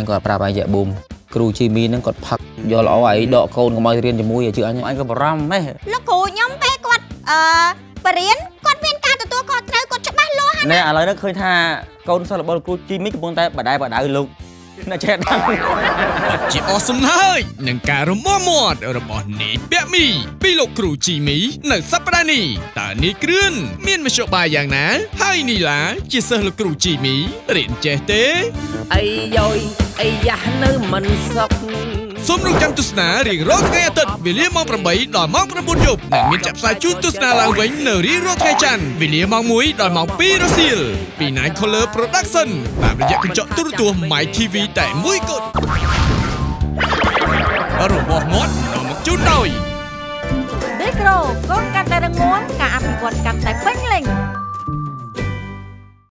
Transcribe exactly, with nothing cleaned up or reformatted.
គាត់ប្រាប់ឲ្យយ៉ាប៊ូមគ្រូជីមីហ្នឹងគាត់ផឹកយកល្អឲ្យដកកូនកុំឲ្យរៀនជាមួយជឿអញអញក៏បារម្ភម៉េះលោកគ្រូខ្ញុំពេលគាត់អឺបរៀនគាត់មានការទទួលខុសត្រូវគាត់ច្បាស់លាស់ណែឥឡូវនេះឃើញថាកូនសិស្សរបស់គ្រូជីមីកំពុងតែបដៅបដៅលោកណាចេះដឹងជាអស់សំហើយនឹងការរមាស់មាត់របស់នីពាក់មីពីលោកគ្រូជីមីនៅសប្តាហ៍នេះតើនីគ្រឿនមានមធ្យោបាយយ៉ាងណាហើយនីឡាជាសិស្សលោកគ្រូជីមីរៀនចេះទេអីយ៉យអីយ៉ាស់នៅមិនសុខសូមរងចាំទស្សនារៀងរាល់ថ្ងៃអាទិត្យវេលាម៉ោងប្រាំបីដល់ម៉ោងប្រាំបួនយប់និងមានចាក់ផ្សាយជូនទស្សនាឡើងវិញនៅរៀងរាល់ថ្ងៃច័ន្ទវេលាម៉ោងមួយដល់ម៉ោងពីររសៀលពី Night Color Production តាមរយៈកញ្ចក់ទូរទស្សន៍ My ធី វី តែមួយគត់របស់មាត់នាំមកជូនដោយ Big Grow កូនកាន់តែរងមាំការអភិវឌ្ឍកាន់តែពេញ